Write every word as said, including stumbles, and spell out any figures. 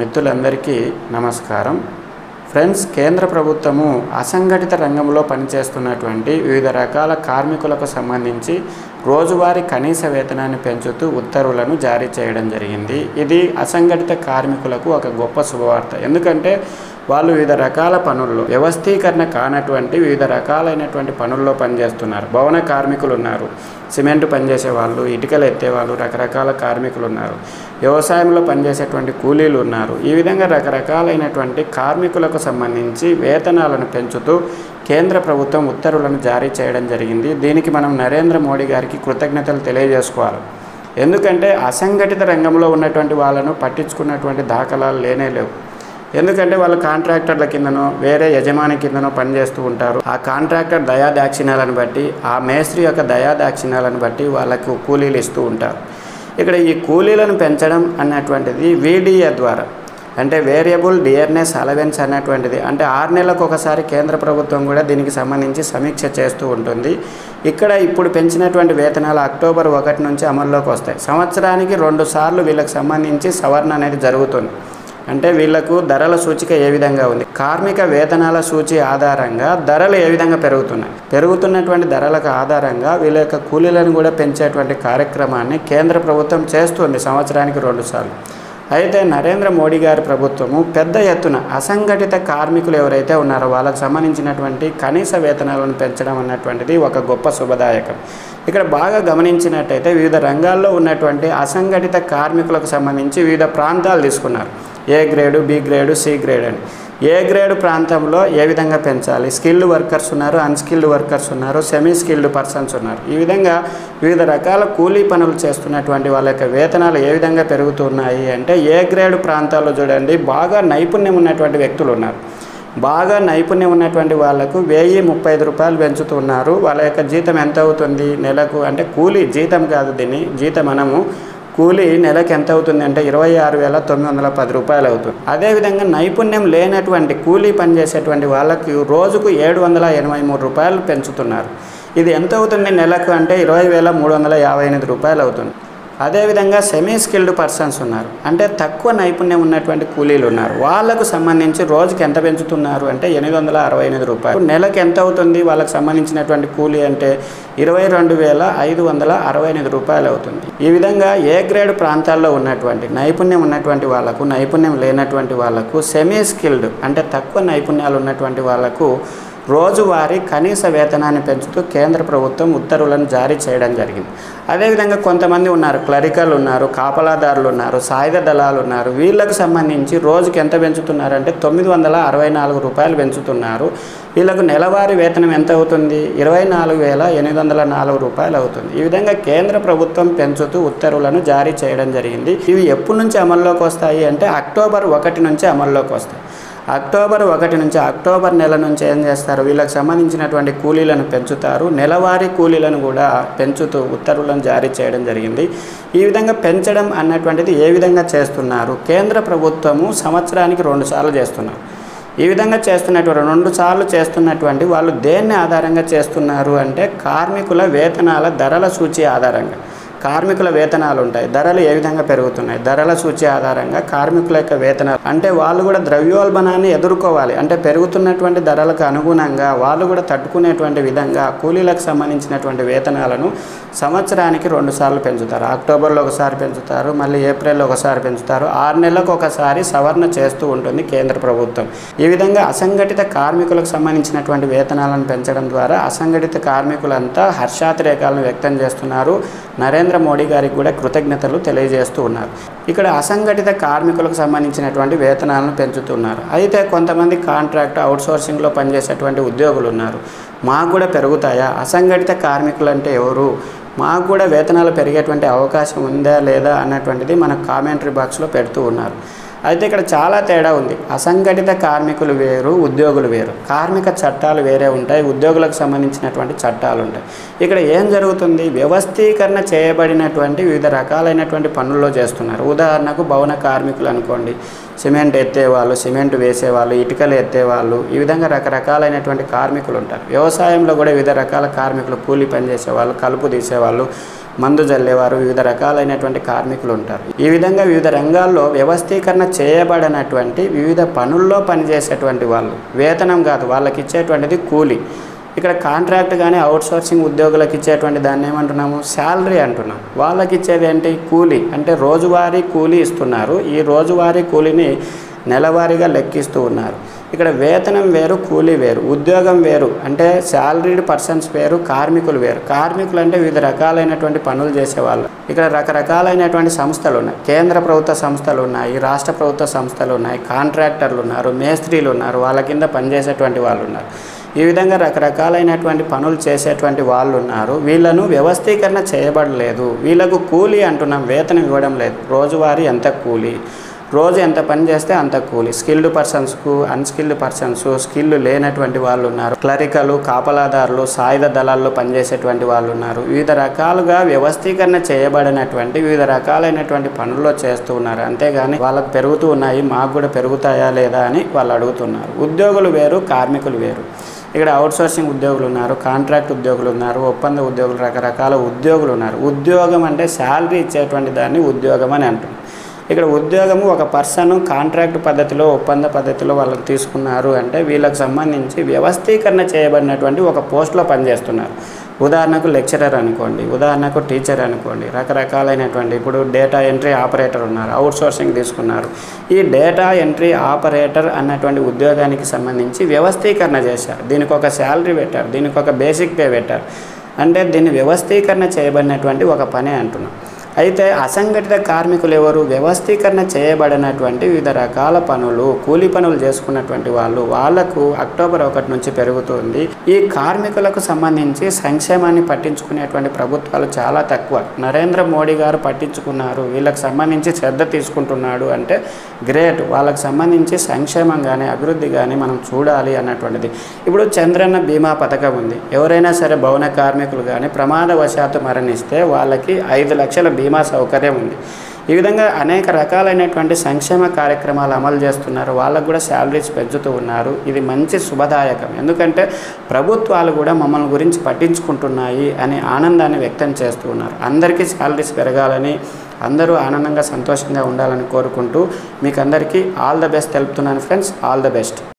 మిత్రులందరికీ నమస్కారం. ఫ్రెండ్స్, కేంద్ర ప్రభుత్వము అసంఘటిత రంగంలో పనిచేస్తున్నటువంటి వివిధ రకాల కార్మికులకు సంబంధించి రోజువారీ కనీస వేతనాన్ని పెంచుతూ ఉత్తర్వులను జారీ చేయడం జరిగింది. ఇది అసంఘటిత కార్మికులకు ఒక గొప్ప శుభవార్త. ఎందుకంటే వాళ్ళు వివిధ రకాల పనుల్లో వ్యవస్థీకరణ కానటువంటి వివిధ రకాలైనటువంటి పనుల్లో పనిచేస్తున్నారు. భవన కార్మికులు ఉన్నారు, సిమెంట్ పనిచేసే వాళ్ళు, ఇటుకలు ఎత్తేవాళ్ళు, రకరకాల కార్మికులు ఉన్నారు, వ్యవసాయంలో పనిచేసేటువంటి కూలీలు ఉన్నారు. ఈ విధంగా రకరకాలైనటువంటి కార్మికులకు సంబంధించి వేతనాలను పెంచుతూ కేంద్ర ప్రభుత్వం ఉత్తర్వులను జారీ చేయడం జరిగింది. దీనికి మనం నరేంద్ర మోడీ గారికి కృతజ్ఞతలు తెలియజేసుకోవాలి. ఎందుకంటే అసంఘటిత రంగంలో ఉన్నటువంటి వాళ్ళను పట్టించుకున్నటువంటి దాఖలాలు లేనే లేవు. ఎందుకంటే వాళ్ళు కాంట్రాక్టర్ల కిందనో వేరే యజమాని కిందనో పనిచేస్తూ ఉంటారు. ఆ కాంట్రాక్టర్ దయాదాక్షిణ్యాలను బట్టి, ఆ మేస్త్రి యొక్క దయాదాక్షిణ్యాలను బట్టి వాళ్ళకు కూలీలు ఇస్తూ ఉంటారు. ఇక్కడ ఈ కూలీలను పెంచడం అన్నటువంటిది వీడిఏ ద్వారా, అంటే వేరియబుల్ డియర్నెస్ అలవెన్స్ అన్నటువంటిది, అంటే ఆరు నెలలకు ఒకసారి కేంద్ర ప్రభుత్వం కూడా దీనికి సంబంధించి సమీక్ష చేస్తూ ఉంటుంది. ఇక్కడ ఇప్పుడు పెంచినటువంటి వేతనాలు అక్టోబర్ ఒకటి నుంచి అమల్లోకి వస్తాయి. సంవత్సరానికి రెండు సార్లు వీళ్ళకి సంబంధించి సవరణ అనేది జరుగుతుంది. అంటే వీళ్లకు ధరల సూచిక ఏ విధంగా ఉంది, కార్మిక వేతనాల సూచి ఆధారంగా ధరలు ఏ విధంగా పెరుగుతున్నాయి, పెరుగుతున్నటువంటి ధరలకు ఆధారంగా వీళ్ళ యొక్క కూలీలను కూడా పెంచేటువంటి కార్యక్రమాన్ని కేంద్ర ప్రభుత్వం చేస్తుంది సంవత్సరానికి రెండు సార్లు. అయితే నరేంద్ర మోడీ గారి ప్రభుత్వము పెద్ద ఎత్తున అసంఘటిత కార్మికులు ఎవరైతే ఉన్నారో వాళ్ళకు సంబంధించినటువంటి కనీస వేతనాలను పెంచడం అన్నటువంటిది ఒక గొప్ప శుభదాయకం. ఇక్కడ బాగా గమనించినట్టయితే వివిధ రంగాల్లో ఉన్నటువంటి అసంఘటిత కార్మికులకు సంబంధించి వివిధ ప్రాంతాలు తీసుకున్నారు. A grade, B grade, C grade అని. ఏ గ్రేడ్ ప్రాంతంలో ఏ విధంగా పెంచాలి, స్కిల్డ్ వర్కర్స్ ఉన్నారు, అన్స్కిల్డ్ వర్కర్స్ ఉన్నారు, సెమీ స్కిల్డ్ పర్సన్స్ ఉన్నారు. ఈ విధంగా వివిధ రకాల కూలీ పనులు చేస్తున్నటువంటి వాళ్ళ యొక్క వేతనాలు ఏ విధంగా పెరుగుతున్నాయి అంటే, ఏ గ్రేడ్ ప్రాంతాల్లో చూడండి బాగా నైపుణ్యం ఉన్నటువంటి వ్యక్తులు ఉన్నారు. బాగా నైపుణ్యం ఉన్నటువంటి వాళ్ళకు వెయ్యి ముప్పై ఐదు రూపాయలు పెంచుతున్నారు. వాళ్ళ యొక్క జీతం ఎంత అవుతుంది నెలకు, అంటే కూలీ జీతం కాదు, దీన్ని జీతం మనము కూలీ నెలకు ఎంత అవుతుంది అంటే ఇరవై ఆరు వేల తొమ్మిది వందల పది రూపాయలు అవుతుంది. అదేవిధంగా నైపుణ్యం లేనటువంటి కూలీ పనిచేసేటువంటి వాళ్ళకి రోజుకు ఏడు వందల ఎనభై మూడు రూపాయలు పెంచుతున్నారు. ఇది ఎంత అవుతుంది నెలకు అంటే ఇరవై వేల మూడు వందల యాభై ఎనిమిది రూపాయలు అవుతుంది. అదేవిధంగా సెమీ స్కిల్డ్ పర్సన్స్ ఉన్నారు, అంటే తక్కువ నైపుణ్యం ఉన్నటువంటి కూలీలు ఉన్నారు. వాళ్ళకు సంబంధించి రోజుకి ఎంత పెంచుతున్నారు అంటే ఎనిమిది వందల అరవై ఎనిమిది రూపాయలు. నెలకు ఎంత అవుతుంది వాళ్ళకు సంబంధించినటువంటి కూలీ అంటే ఇరవై రెండు వేల ఐదు వందల అరవై ఎనిమిది రూపాయలు అవుతుంది. ఈ విధంగా ఏ గ్రేడ్ ప్రాంతాల్లో ఉన్నటువంటి నైపుణ్యం ఉన్నటువంటి వాళ్ళకు, నైపుణ్యం లేనటువంటి వాళ్ళకు, సెమీ స్కిల్డ్ అంటే తక్కువ నైపుణ్యాలు ఉన్నటువంటి వాళ్ళకు రోజువారీ కనీస వేతనాన్ని పెంచుతూ కేంద్ర ప్రభుత్వం ఉత్తర్వులను జారీ చేయడం జరిగింది. అదేవిధంగా కొంతమంది ఉన్నారు, క్లరికల్ ఉన్నారు, కాపలాదారులు ఉన్నారు, సాయుధ దళాలు ఉన్నారు. వీళ్ళకు సంబంధించి రోజుకి ఎంత పెంచుతున్నారంటే తొమ్మిది వందల అరవై నాలుగు రూపాయలు పెంచుతున్నారు. వీళ్ళకు నెలవారీ వేతనం ఎంత అవుతుంది, ఇరవై నాలుగు వేల ఎనిమిది వందల నాలుగు రూపాయలు అవుతుంది. ఈ విధంగా కేంద్ర ప్రభుత్వం పెంచుతూ ఉత్తర్వులను జారీ చేయడం జరిగింది. ఇవి ఎప్పటి నుంచి అమల్లోకి వస్తాయి అంటే అక్టోబర్ ఒకటి నుంచి అమల్లోకి వస్తాయి. అక్టోబర్ ఒకటి నుంచి అక్టోబర్ నెల నుంచి ఏం చేస్తారు, వీళ్ళకి సంబంధించినటువంటి కూలీలను పెంచుతారు. నెలవారీ కూలీలను కూడా పెంచుతూ ఉత్తర్వులను జారీ చేయడం జరిగింది. ఈ విధంగా పెంచడం అన్నటువంటిది ఏ విధంగా చేస్తున్నారు, కేంద్ర ప్రభుత్వము సంవత్సరానికి రెండు సార్లు చేస్తున్నారు. ఈ విధంగా చేస్తున్నటువంటి రెండు సార్లు చేస్తున్నటువంటి వాళ్ళు దేన్ని ఆధారంగా చేస్తున్నారు అంటే కార్మికుల వేతనాల ధరల సూచి ఆధారంగా. కార్మికుల వేతనాలు ఉంటాయి, ధరలు ఏ విధంగా పెరుగుతున్నాయి, ధరల సూచి ఆధారంగా కార్మికుల యొక్క వేతనాలు, అంటే వాళ్ళు కూడా ద్రవ్యోల్బణాన్ని ఎదుర్కోవాలి, అంటే పెరుగుతున్నటువంటి ధరలకు అనుగుణంగా వాళ్ళు కూడా తట్టుకునేటువంటి విధంగా కూలీలకు సంబంధించినటువంటి వేతనాలను సంవత్సరానికి రెండు సార్లు పెంచుతారు. అక్టోబర్లో ఒకసారి పెంచుతారు, మళ్ళీ ఏప్రిల్లో ఒకసారి పెంచుతారు. ఆరు నెలలకు ఒకసారి సవరణ చేస్తూ ఉంటుంది కేంద్ర ప్రభుత్వం. ఈ విధంగా అసంఘటిత కార్మికులకు సంబంధించినటువంటి వేతనాలను పెంచడం ద్వారా అసంఘటిత కార్మికులంతా హర్షాతిరేకాలను వ్యక్తం చేస్తున్నారు. నరేంద్ర మోడీ గారికి కూడా కృతజ్ఞతలు తెలియజేస్తూ ఉన్నారు. ఇక్కడ అసంఘటిత కార్మికులకు సంబంధించినటువంటి వేతనాలను పెంచుతున్నారు. అయితే కొంతమంది కాంట్రాక్ట్ అవుట్సోర్సింగ్లో పనిచేసేటువంటి ఉద్యోగులు ఉన్నారు. మాకు కూడా పెరుగుతాయా, అసంఘటిత కార్మికులు అంటే ఎవరు, మాకు కూడా వేతనాలు పెరిగేటువంటి అవకాశం ఉందా లేదా అన్నటువంటిది మన కామెంటరీ బాక్స్లో పెడుతూ ఉన్నారు. అయితే ఇక్కడ చాలా తేడా ఉంది. అసంఘటిత కార్మికులు వేరు, ఉద్యోగులు వేరు. కార్మిక చట్టాలు వేరే ఉంటాయి, ఉద్యోగులకు సంబంధించినటువంటి చట్టాలు ఉంటాయి. ఇక్కడ ఏం జరుగుతుంది, వ్యవస్థీకరణ చేయబడినటువంటి వివిధ రకాలైనటువంటి పనుల్లో చేస్తున్నారు. ఉదాహరణకు భవన కార్మికులు అనుకోండి, సిమెంట్ ఎత్తేవాళ్ళు, సిమెంట్ వేసేవాళ్ళు, ఇటుకలు ఎత్తేవాళ్ళు, ఈ విధంగా రకరకాలైనటువంటి కార్మికులు ఉంటారు. వ్యవసాయంలో కూడా వివిధ రకాల కార్మికులు, కూలీ పనిచేసేవాళ్ళు, కలుపు తీసేవాళ్ళు, మందు జల్లేవారు, వివిధ రకాలైనటువంటి కార్మికులు ఉంటారు. ఈ విధంగా వివిధ రంగాల్లో వ్యవస్థీకరణ చేయబడినటువంటి వివిధ పనుల్లో పనిచేసేటువంటి వాళ్ళు, వేతనం కాదు వాళ్ళకి ఇచ్చేటువంటిది కూలి. ఇక్కడ కాంట్రాక్ట్ కానీ అవుట్సోర్సింగ్ ఉద్యోగులకు ఇచ్చేటువంటి దాన్ని ఏమంటున్నాము, శాలరీ అంటున్నాం. వాళ్ళకి ఇచ్చేది ఏంటి, కూలి. అంటే రోజువారీ కూలి ఇస్తున్నారు. ఈ రోజువారీ కూలిని నెలవారీగా లెక్కిస్తూ ఉన్నారు. ఇక్కడ వేతనం వేరు, కూలీ వేరు, ఉద్యోగం వేరు. అంటే శాలరీడ్ పర్సన్స్ వేరు, కార్మికులు వేరు. కార్మికులు అంటే వివిధ రకాలైనటువంటి పనులు చేసేవాళ్ళు. ఇక్కడ రకరకాలైనటువంటి సంస్థలు ఉన్నాయి. కేంద్ర ప్రభుత్వ సంస్థలు ఉన్నాయి, రాష్ట్ర ప్రభుత్వ సంస్థలు ఉన్నాయి, కాంట్రాక్టర్లు ఉన్నారు, మేస్త్రీలు ఉన్నారు, వాళ్ళ కింద పనిచేసేటువంటి వాళ్ళు ఉన్నారు. ఈ విధంగా రకరకాలైనటువంటి పనులు చేసేటువంటి వాళ్ళు ఉన్నారు. వీళ్ళను వ్యవస్థీకరణ చేయబడలేదు. వీళ్ళకు కూలీ అంటున్నాం, వేతనం ఇవ్వడం లేదు. రోజువారీ ఎంత కూలీ, రోజు ఎంత పని చేస్తే అంత కూలీ. స్కిల్డ్ పర్సన్స్కు, అన్స్కిల్డ్ పర్సన్స్, స్కిల్ లేనటువంటి వాళ్ళు ఉన్నారు, క్లరికలు, కాపలాదారులు, సాయుధ దళాల్లో పనిచేసేటువంటి వాళ్ళు ఉన్నారు. వివిధ రకాలుగా వ్యవస్థీకరణ చేయబడినటువంటి వివిధ రకాలైనటువంటి పనుల్లో చేస్తూ ఉన్నారు. అంతేగాని వాళ్ళకు పెరుగుతూ ఉన్నాయి, మాకు కూడా పెరుగుతాయా లేదా అని వాళ్ళు అడుగుతున్నారు. ఉద్యోగులు వేరు, కార్మికులు వేరు. ఇక్కడ అవుట్సోర్సింగ్ ఉద్యోగులు ఉన్నారు, కాంట్రాక్ట్ ఉద్యోగులు ఉన్నారు, ఒప్పంద ఉద్యోగులు, రకరకాల ఉద్యోగులు ఉన్నారు. ఉద్యోగం అంటే శాలరీ ఇచ్చేటువంటి దాన్ని ఉద్యోగం అని అంటున్నారు. ఇక్కడ ఉద్యోగము ఒక పర్సన్ కాంట్రాక్ట్ పద్ధతిలో, ఒప్పంద పద్ధతిలో వాళ్ళకి తీసుకున్నారు అంటే వీళ్ళకి సంబంధించి వ్యవస్థీకరణ చేయబడినటువంటి ఒక పోస్ట్లో పనిచేస్తున్నారు. ఉదాహరణకు లెక్చరర్ అనుకోండి, ఉదాహరణకు టీచర్ అనుకోండి, రకరకాలైనటువంటి ఇప్పుడు డేటా ఎంట్రీ ఆపరేటర్ ఉన్నారు, అవుట్సోర్సింగ్ తీసుకున్నారు. ఈ డేటా ఎంట్రీ ఆపరేటర్ అన్నటువంటి ఉద్యోగానికి సంబంధించి వ్యవస్థీకరణ చేశారు. దీనికి ఒక శాలరీ పెట్టారు, దీనికి ఒక బేసిక్ పే పెట్టారు. అంటే దీన్ని వ్యవస్థీకరణ చేయబడినటువంటి ఒక పనే అంటున్నాం. అయితే అసంఘటిత కార్మికులు ఎవరు, వ్యవస్థీకరణ చేయబడినటువంటి వివిధ రకాల పనులు, కూలీ పనులు చేసుకున్నటువంటి వాళ్ళు. వాళ్లకు అక్టోబర్ ఒకటి నుంచి పెరుగుతుంది. ఈ కార్మికులకు సంబంధించి సంక్షేమాన్ని పట్టించుకునేటువంటి ప్రభుత్వాలు చాలా తక్కువ. నరేంద్ర మోడీ గారు పట్టించుకున్నారు, వీళ్ళకి సంబంధించి శ్రద్ధ తీసుకుంటున్నాడు అంటే గ్రేట్. వాళ్ళకి సంబంధించి సంక్షేమం కానీ అభివృద్ధి కానీ మనం చూడాలి అన్నటువంటిది. ఇప్పుడు చంద్రన్న బీమా పథకం ఉంది. ఎవరైనా సరే భవన కార్మికులు కానీ ప్రమాదవశాత్తు మరణిస్తే వాళ్ళకి ఐదు లక్షల బీమా సౌకర్యం ఉంది. ఈ విధంగా అనేక రకాలైనటువంటి సంక్షేమ కార్యక్రమాలు అమలు చేస్తున్నారు. వాళ్ళకు కూడా శాలరీస్ పెంచుతూ ఉన్నారు. ఇది మంచి శుభదాయకం. ఎందుకంటే ప్రభుత్వాలు కూడా మమ్మల్ని గురించి పట్టించుకుంటున్నాయి అని ఆనందాన్ని వ్యక్తం చేస్తూ ఉన్నారు. అందరికీ శాలరీస్ పెరగాలని, అందరూ ఆనందంగా సంతోషంగా ఉండాలని కోరుకుంటూ మీకు అందరికీ ఆల్ ద బెస్ట్ తెలుపుతున్నాను ఫ్రెండ్స్. All the best.